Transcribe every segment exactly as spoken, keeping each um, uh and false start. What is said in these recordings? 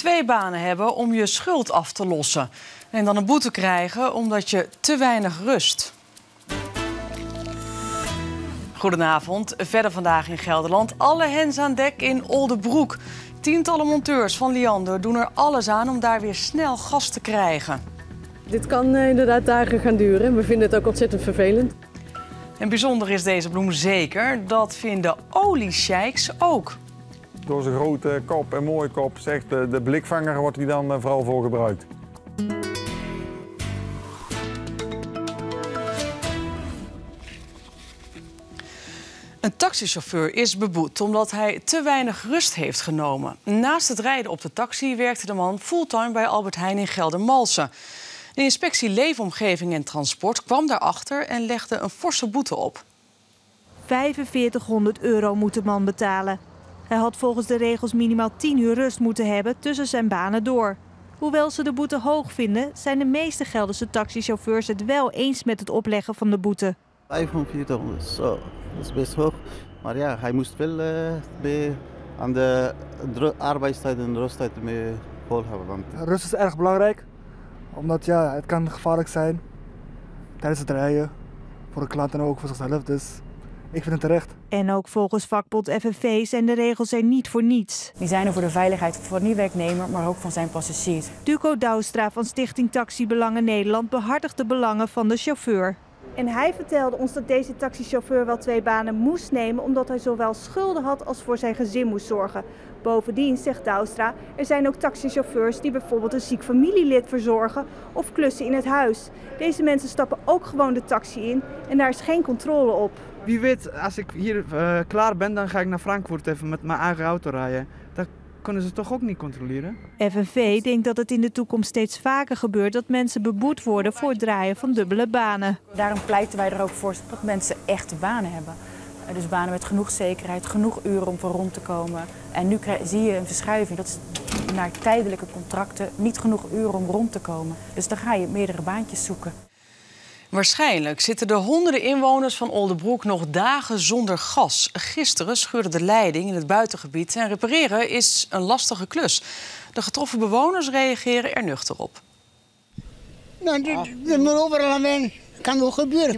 twee banen hebben om je schuld af te lossen. En dan een boete krijgen omdat je te weinig rust. Goedenavond. Verder vandaag in Gelderland. Alle hens aan dek in Oldebroek. Tientallen monteurs van Liander doen er alles aan om daar weer snel gas te krijgen. Dit kan uh, inderdaad dagen gaan duren. We vinden het ook ontzettend vervelend. En bijzonder is deze bloem zeker. Dat vinden oliesheiks ook. Door zijn grote kop en mooie kop, zegt de, de blikvanger, wordt hij dan uh, vooral voor gebruikt. Een taxichauffeur is beboet omdat hij te weinig rust heeft genomen. Naast het rijden op de taxi werkte de man fulltime bij Albert Heijn in Geldermalsen. De inspectie Leefomgeving en Transport kwam daarachter en legde een forse boete op. vijfenveertighonderd euro moet de man betalen. Hij had volgens de regels minimaal tien uur rust moeten hebben tussen zijn banen door. Hoewel ze de boete hoog vinden, zijn de meeste Gelderse taxichauffeurs het wel eens met het opleggen van de boete. vijfenveertighonderd, zo, dat is best hoog. Maar ja, hij moest wel uh, bij, aan de arbeidstijd en de rusttijd mee volhouden. Want... Rust is erg belangrijk, omdat ja, het kan gevaarlijk zijn tijdens het rijden. Voor de klant en ook voor zichzelf, dus ik vind het terecht. En ook volgens vakbond F N V zijn de regels er niet voor niets. Die zijn er voor de veiligheid van die werknemer, maar ook van zijn passagiers. Duco Douwstra van Stichting Taxi Belangen Nederland behartigt de belangen van de chauffeur. En hij vertelde ons dat deze taxichauffeur wel twee banen moest nemen omdat hij zowel schulden had als voor zijn gezin moest zorgen. Bovendien, zegt Douwstra, er zijn ook taxichauffeurs die bijvoorbeeld een ziek familielid verzorgen of klussen in het huis. Deze mensen stappen ook gewoon de taxi in en daar is geen controle op. Wie weet, als ik hier uh, klaar ben, dan ga ik naar Frankfurt even met mijn eigen auto rijden. Dat kunnen ze toch ook niet controleren? F N V denkt dat het in de toekomst steeds vaker gebeurt dat mensen beboet worden voor het draaien van dubbele banen. Daarom pleiten wij er ook voor dat mensen echte banen hebben. Dus banen met genoeg zekerheid, genoeg uren om voor rond te komen. En nu zie je een verschuiving, dat is naar tijdelijke contracten, niet genoeg uren om rond te komen. Dus dan ga je meerdere baantjes zoeken. Waarschijnlijk zitten de honderden inwoners van Oldebroek nog dagen zonder gas. Gisteren scheurde de leiding in het buitengebied en repareren is een lastige klus. De getroffen bewoners reageren er nuchter op. Nou, dat moet overal aan wennen. Dat kan ook gebeuren.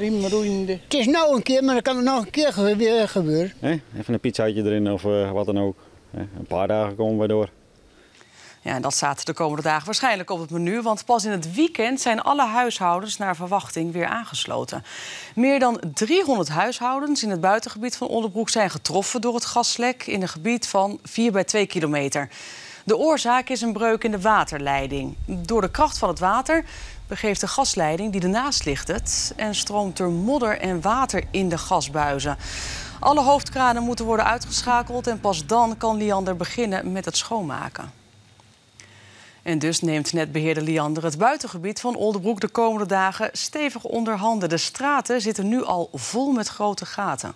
Het is nou een keer, maar dat kan nog een keer weer gebeuren. He, even een pizzaatje erin of uh, wat dan ook. He, een paar dagen komen we door. Ja, en dat staat de komende dagen waarschijnlijk op het menu. Want pas in het weekend zijn alle huishoudens naar verwachting weer aangesloten. Meer dan driehonderd huishoudens in het buitengebied van Oldebroek zijn getroffen door het gaslek in een gebied van vier bij twee kilometer. De oorzaak is een breuk in de waterleiding. Door de kracht van het water begeeft de gasleiding die ernaast ligt het en stroomt er modder en water in de gasbuizen. Alle hoofdkranen moeten worden uitgeschakeld en pas dan kan Liander beginnen met het schoonmaken. En dus neemt netbeheerder Liander het buitengebied van Oldebroek de komende dagen stevig onder handen. De straten zitten nu al vol met grote gaten.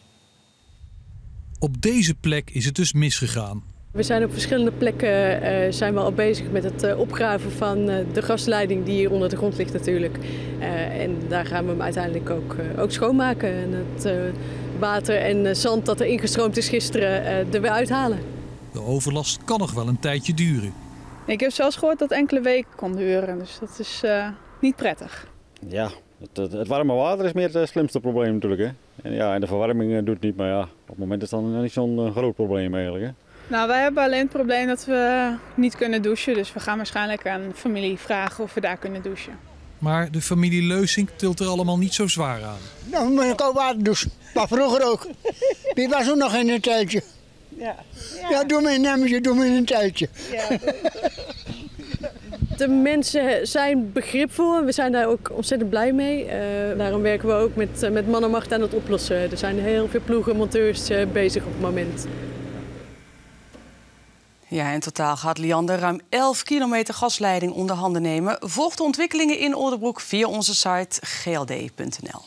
Op deze plek is het dus misgegaan. We zijn op verschillende plekken uh, zijn we al bezig met het uh, opgraven van uh, de gasleiding die hier onder de grond ligt natuurlijk. Uh, en daar gaan we hem uiteindelijk ook, uh, ook schoonmaken. En het uh, water en uh, zand dat er ingestroomd is gisteren uh, er weer uithalen. De overlast kan nog wel een tijdje duren. Ik heb zelfs gehoord dat het enkele weken kon duren, dus dat is uh, niet prettig. Ja, het, het, het warme water is meer het slimste probleem natuurlijk. Hè? En, ja, en de verwarming uh, doet het niet, maar ja, op het moment is het dan niet zo'n uh, groot probleem eigenlijk. Hè? Nou, wij hebben alleen het probleem dat we niet kunnen douchen, dus we gaan waarschijnlijk aan familie vragen of we daar kunnen douchen. Maar de familie Leusink tilt er allemaal niet zo zwaar aan. Nou, moet je koud water douchen, maar vroeger ook. Die was ook nog in een tuintje. Ja, ja. ja doe me een nemmetje, doe me een tuintje. Ja. De mensen zijn begripvol en we zijn daar ook ontzettend blij mee. Uh, daarom werken we ook met, uh, met man en macht aan het oplossen. Er zijn heel veel ploegen, monteurs uh, bezig op het moment. Ja, in totaal gaat Liander ruim elf kilometer gasleiding onder handen nemen. Volg de ontwikkelingen in Oldebroek via onze site g l d punt n l.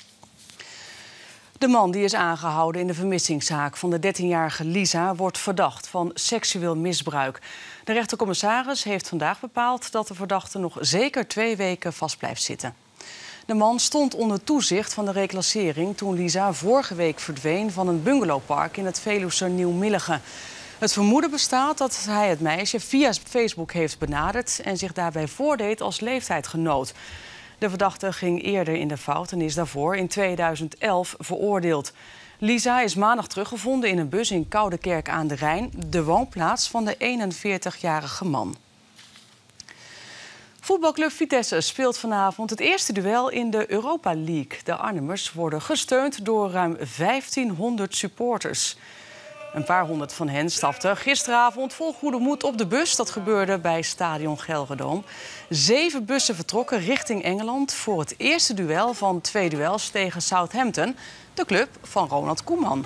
De man die is aangehouden in de vermissingszaak van de dertienjarige Lisa wordt verdacht van seksueel misbruik. De rechtercommissaris heeft vandaag bepaald dat de verdachte nog zeker twee weken vast blijft zitten. De man stond onder toezicht van de reclassering toen Lisa vorige week verdween van een bungalowpark in het Veluwse Nieuw-Milligen. Het vermoeden bestaat dat hij het meisje via Facebook heeft benaderd en zich daarbij voordeed als leeftijdgenoot. De verdachte ging eerder in de fout en is daarvoor in tweeduizend elf veroordeeld. Lisa is maandag teruggevonden in een bus in Koudekerk aan de Rijn, de woonplaats van de eenenveertigjarige man. Voetbalclub Vitesse speelt vanavond het eerste duel in de Europa League. De Arnhemmers worden gesteund door ruim vijftienhonderd supporters. Een paar honderd van hen stapten gisteravond vol goede moed op de bus. Dat gebeurde bij Stadion Gelredome. Zeven bussen vertrokken richting Engeland voor het eerste duel van twee duels tegen Southampton, de club van Ronald Koeman.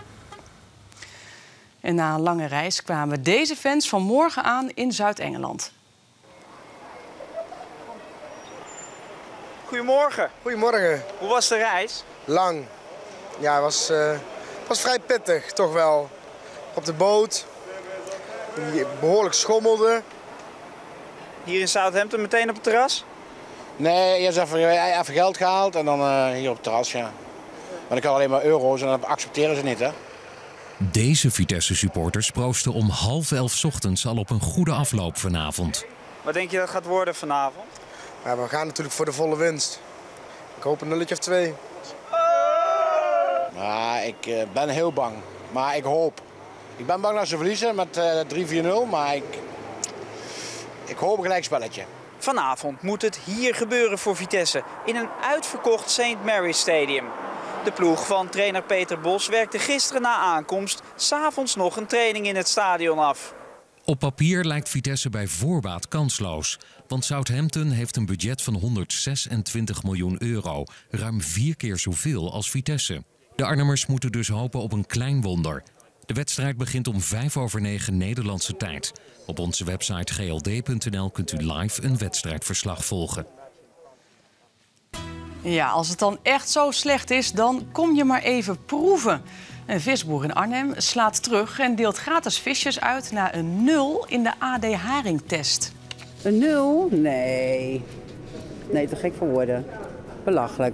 En na een lange reis kwamen deze fans vanmorgen aan in Zuid-Engeland. Goedemorgen. Goedemorgen. Hoe was de reis? Lang. Ja, het was, uh, het was vrij pittig, toch wel. Op de boot, die behoorlijk schommelde. Hier in Southampton meteen op het terras? Nee, eerst even, even geld gehaald en dan uh, hier op het terras, ja. Want ik had alleen maar euro's en dat accepteren ze niet, hè. Deze Vitesse-supporters proosten om half elf 's ochtends al op een goede afloop vanavond. Wat denk je dat gaat worden vanavond? Ja, we gaan natuurlijk voor de volle winst. Ik hoop een nulletje of twee. Ja, ik uh, ben heel bang, maar ik hoop. Ik ben bang dat ze verliezen met uh, drie vier nul, maar ik, ik hoop een gelijkspelletje. Vanavond moet het hier gebeuren voor Vitesse, in een uitverkocht Saint Mary's Stadium. De ploeg van trainer Peter Bos werkte gisteren na aankomst 's avonds nog een training in het stadion af. Op papier lijkt Vitesse bij voorbaat kansloos. Want Southampton heeft een budget van honderdzesentwintig miljoen euro. Ruim vier keer zoveel als Vitesse. De Arnhemmers moeten dus hopen op een klein wonder. De wedstrijd begint om vijf over negen Nederlandse tijd. Op onze website g l d punt n l kunt u live een wedstrijdverslag volgen. Ja, als het dan echt zo slecht is, dan kom je maar even proeven. Een visboer in Arnhem slaat terug en deelt gratis visjes uit naar een nul in de A D Haringtest. Een nul? Nee. Nee, te gek voor woorden. Belachelijk.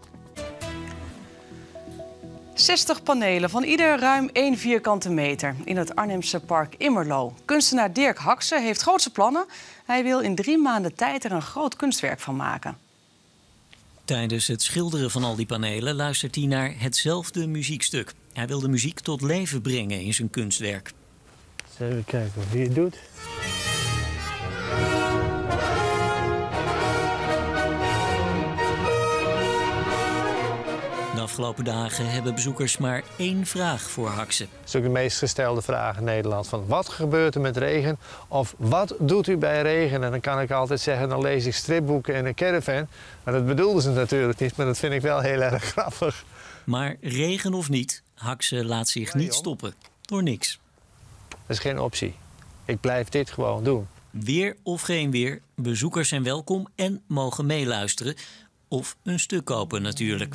zestig panelen van ieder ruim één vierkante meter in het Arnhemse park Immerlo. Kunstenaar Dirk Hakse heeft grootse plannen. Hij wil in drie maanden tijd er een groot kunstwerk van maken. Tijdens het schilderen van al die panelen luistert hij naar hetzelfde muziekstuk. Hij wil de muziek tot leven brengen in zijn kunstwerk. Even kijken of hij het doet. De afgelopen dagen hebben bezoekers maar één vraag voor Hakse. Dat is ook de meest gestelde vraag in Nederland. Van wat gebeurt er met regen? Of wat doet u bij regen? En dan kan ik altijd zeggen, dan lees ik stripboeken in een caravan. Maar dat bedoelden ze natuurlijk niet, maar dat vind ik wel heel erg grappig. Maar regen of niet, Hakse laat zich niet stoppen. Door niks. Dat is geen optie. Ik blijf dit gewoon doen. Weer of geen weer, bezoekers zijn welkom en mogen meeluisteren. Of een stuk kopen natuurlijk.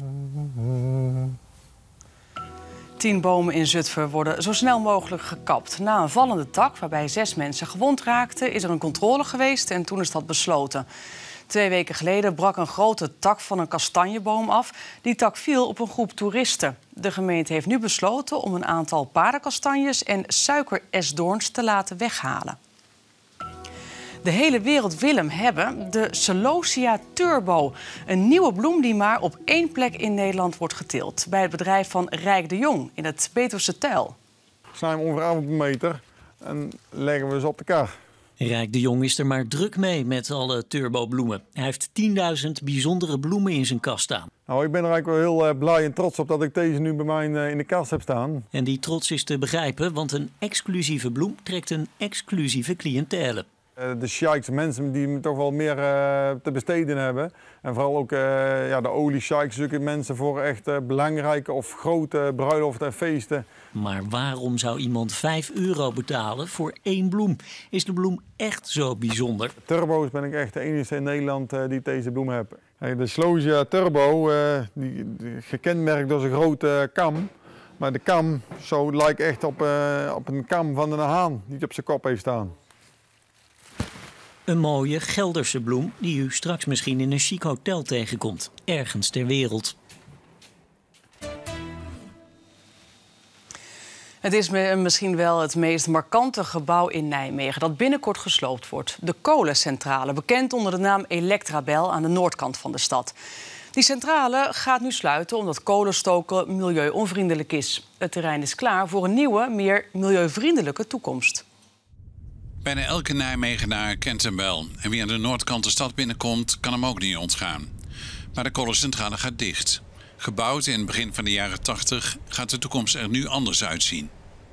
Tien bomen in Zutphen worden zo snel mogelijk gekapt. Na een vallende tak waarbij zes mensen gewond raakten, is er een controle geweest en toen is dat besloten. Twee weken geleden brak een grote tak van een kastanjeboom af. Die tak viel op een groep toeristen. De gemeente heeft nu besloten om een aantal paardenkastanjes en suikeresdoorns te laten weghalen. De hele wereld wil hem hebben, de Celosia turbo. Een nieuwe bloem die maar op één plek in Nederland wordt geteeld. Bij het bedrijf van Rijk de Jong in het Betuwse Tuil. We snijden hem ongeveer op een meter en leggen we ze op de kar. Rijk de Jong is er maar druk mee met alle turbobloemen. Hij heeft tienduizend bijzondere bloemen in zijn kast staan. Nou, ik ben er eigenlijk wel heel uh, blij en trots op dat ik deze nu bij mij uh, in de kast heb staan. En die trots is te begrijpen, want een exclusieve bloem trekt een exclusieve cliëntele. Uh, de sheiks, mensen die toch wel meer uh, te besteden hebben. En vooral ook uh, ja, de olie-sheiks, zoeken mensen voor echt uh, belangrijke of grote bruiloften en feesten. Maar waarom zou iemand vijf euro betalen voor één bloem? Is de bloem echt zo bijzonder? Turbo's ben ik echt de enige in Nederland uh, die deze bloem hebben. Hey, de Celosia turbo, uh, die, die, gekenmerkt door zijn grote kam. Maar de kam zo lijkt echt op, uh, op een kam van een haan die op zijn kop heeft staan. Een mooie Gelderse bloem die u straks misschien in een chic hotel tegenkomt. Ergens ter wereld. Het is misschien wel het meest markante gebouw in Nijmegen dat binnenkort gesloopt wordt. De kolencentrale, bekend onder de naam Electrabel aan de noordkant van de stad. Die centrale gaat nu sluiten omdat kolenstoken milieuonvriendelijk is. Het terrein is klaar voor een nieuwe, meer milieuvriendelijke toekomst. Bijna elke Nijmegenaar kent hem wel. En wie aan de noordkant de stad binnenkomt, kan hem ook niet ontgaan. Maar de kolencentrale gaat dicht. Gebouwd in het begin van de jaren tachtig gaat de toekomst er nu anders uitzien.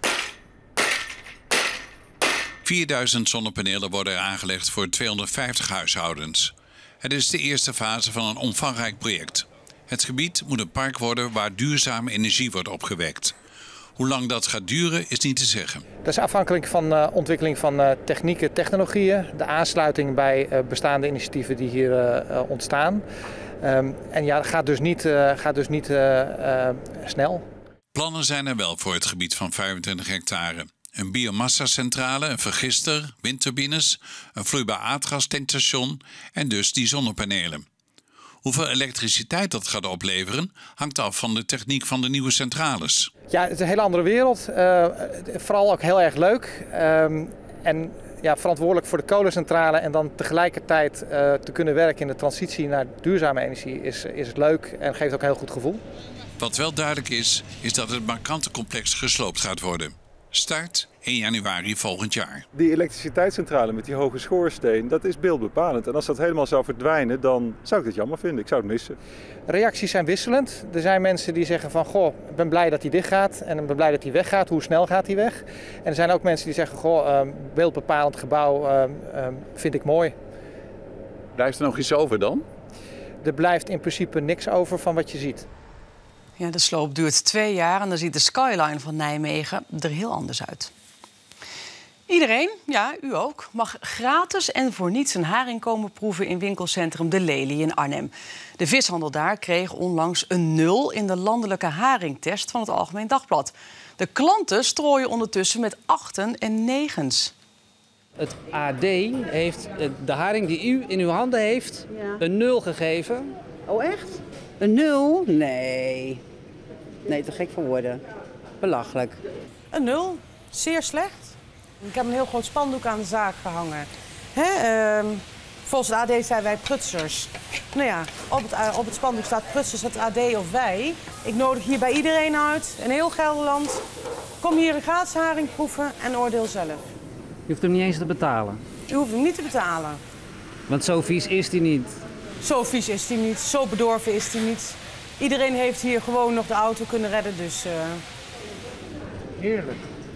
vierduizend zonnepanelen worden er aangelegd voor tweehonderdvijftig huishoudens. Het is de eerste fase van een omvangrijk project. Het gebied moet een park worden waar duurzame energie wordt opgewekt. Hoe lang dat gaat duren is niet te zeggen. Dat is afhankelijk van de uh, ontwikkeling van uh, technieken, technologieën, de aansluiting bij uh, bestaande initiatieven die hier uh, uh, ontstaan. Um, en ja, dat gaat dus niet, uh, gaat dus niet uh, uh, snel. Plannen zijn er wel voor het gebied van vijfentwintig hectare. Een biomassacentrale, een vergister, windturbines, een vloeibaar aardgastankstation en dus die zonnepanelen. Hoeveel elektriciteit dat gaat opleveren hangt af van de techniek van de nieuwe centrales. Ja, het is een hele andere wereld. Uh, vooral ook heel erg leuk. Um, en ja, verantwoordelijk voor de kolencentrale en dan tegelijkertijd uh, te kunnen werken in de transitie naar duurzame energie is, is het leuk en geeft ook een heel goed gevoel. Wat wel duidelijk is, is dat het markante complex gesloopt gaat worden. Start één januari volgend jaar. Die elektriciteitscentrale met die hoge schoorsteen, dat is beeldbepalend. En als dat helemaal zou verdwijnen, dan zou ik het jammer vinden. Ik zou het missen. Reacties zijn wisselend. Er zijn mensen die zeggen van, goh, ik ben blij dat hij dicht gaat. En ik ben blij dat hij weggaat. Hoe snel gaat hij weg? En er zijn ook mensen die zeggen, goh, uh, beeldbepalend gebouw uh, uh, vind ik mooi. Blijft er nog iets over dan? Er blijft in principe niks over van wat je ziet. Ja, de sloop duurt twee jaar en dan ziet de skyline van Nijmegen er heel anders uit. Iedereen, ja, u ook, mag gratis en voor niets een haring komen proeven in winkelcentrum De Lelie in Arnhem. De vishandel daar kreeg onlangs een nul in de landelijke haringtest van het Algemeen Dagblad. De klanten strooien ondertussen met achten en negens. Het A D heeft de haring die u in uw handen heeft ja. een nul gegeven. Oh echt? Een nul? Nee. Nee, te gek voor woorden. Belachelijk. Een nul? Zeer slecht. Ik heb een heel groot spandoek aan de zaak gehangen. Hè? Uh, volgens het A D zijn wij prutsers. Nou ja, op het, op het spandoek staat prutsers, het A D of wij. Ik nodig hier bij iedereen uit, in heel Gelderland. Kom hier een gratis haring proeven en oordeel zelf. Je hoeft hem niet eens te betalen? U hoeft hem niet te betalen. Want zo vies is hij niet. Zo vies is hij niet, zo bedorven is hij niet. Iedereen heeft hier gewoon nog de auto kunnen redden, dus... Uh... Heerlijk.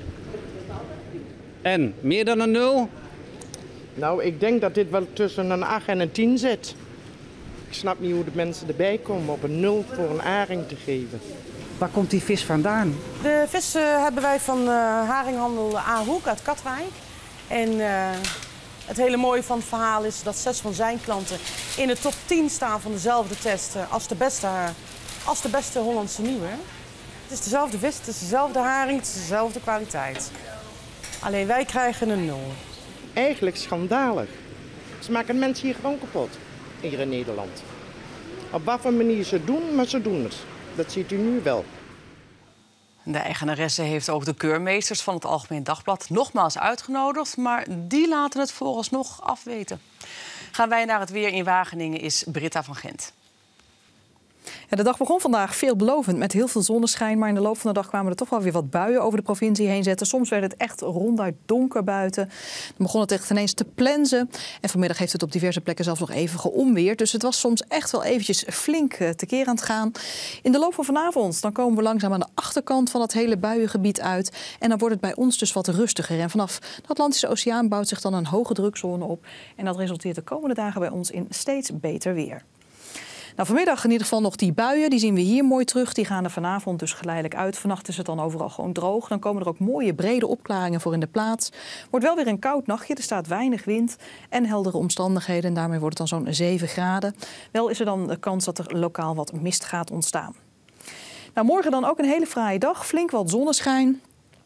En, meer dan een nul? Nou, ik denk dat dit wel tussen een acht en een tien zit. Ik snap niet hoe de mensen erbij komen op een nul voor een haring te geven. Waar komt die vis vandaan? De vis uh, hebben wij van uh, haringhandel A-Hoek uit Katwijk. En uh, het hele mooie van het verhaal is dat zes van zijn klanten in de top tien staan van dezelfde test uh, als, de beste, uh, als de beste Hollandse nieuwe. Het is dezelfde vis, het is dezelfde haring, het is dezelfde kwaliteit. Alleen wij krijgen een nul. Eigenlijk schandalig. Ze maken mensen hier gewoon kapot, hier in Nederland. Op wat voor manier ze doen, maar ze doen het. Dat ziet u nu wel. De eigenaresse heeft ook de keurmeesters van het Algemeen Dagblad nogmaals uitgenodigd, maar die laten het vooralsnog afweten. Gaan wij naar het weer in Wageningen, is Britta van Gent. Ja, de dag begon vandaag veelbelovend met heel veel zonneschijn. Maar in de loop van de dag kwamen er toch wel weer wat buien over de provincie heen zetten. Soms werd het echt ronduit donker buiten. Dan begon het echt ineens te plensen. En vanmiddag heeft het op diverse plekken zelfs nog even geonweerd. Dus het was soms echt wel eventjes flink tekeer aan het gaan. In de loop van vanavond dan komen we langzaam aan de achterkant van het hele buiengebied uit. En dan wordt het bij ons dus wat rustiger. En vanaf de Atlantische Oceaan bouwt zich dan een hoge drukzone op. En dat resulteert de komende dagen bij ons in steeds beter weer. Nou, vanmiddag in ieder geval nog die buien, die zien we hier mooi terug. Die gaan er vanavond dus geleidelijk uit. Vannacht is het dan overal gewoon droog. Dan komen er ook mooie brede opklaringen voor in de plaats. Wordt wel weer een koud nachtje, er staat weinig wind en heldere omstandigheden. En daarmee wordt het dan zo'n zeven graden. Wel is er dan de kans dat er lokaal wat mist gaat ontstaan. Nou, morgen dan ook een hele fraaie dag, flink wat zonneschijn.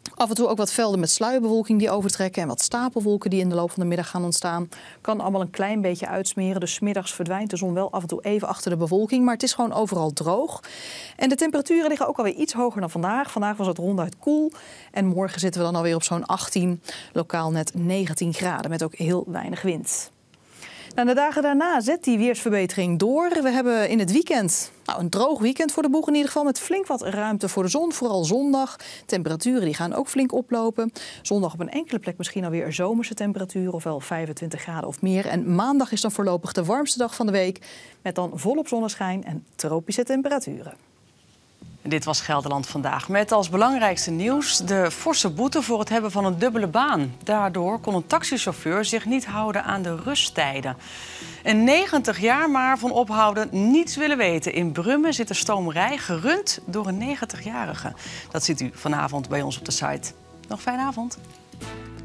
Af en toe ook wat velden met sluierbewolking die overtrekken en wat stapelwolken die in de loop van de middag gaan ontstaan. Kan allemaal een klein beetje uitsmeren. Dus 's middags verdwijnt de zon wel af en toe even achter de bewolking. Maar het is gewoon overal droog. En de temperaturen liggen ook alweer iets hoger dan vandaag. Vandaag was het ronduit koel. En morgen zitten we dan alweer op zo'n achttien, lokaal net negentien graden. Met ook heel weinig wind. Nou, de dagen daarna zet die weersverbetering door. We hebben in het weekend nou, een droog weekend voor de boeg in ieder geval. Met flink wat ruimte voor de zon, vooral zondag. Temperaturen die gaan ook flink oplopen. Zondag op een enkele plek misschien alweer zomerse temperaturen. Ofwel vijfentwintig graden of meer. En maandag is dan voorlopig de warmste dag van de week. Met dan volop zonneschijn en tropische temperaturen. Dit was Gelderland Vandaag met als belangrijkste nieuws de forse boete voor het hebben van een dubbele baan. Daardoor kon een taxichauffeur zich niet houden aan de rusttijden. Een negentig jaar maar van ophouden niets willen weten. In Brummen zit de stomerij gerund door een negentigjarige. Dat ziet u vanavond bij ons op de site. Nog fijne avond.